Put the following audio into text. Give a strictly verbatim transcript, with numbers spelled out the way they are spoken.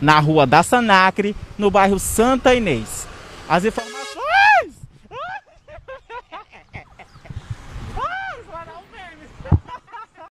na rua da Sanacre, no bairro Santa Inês. As informações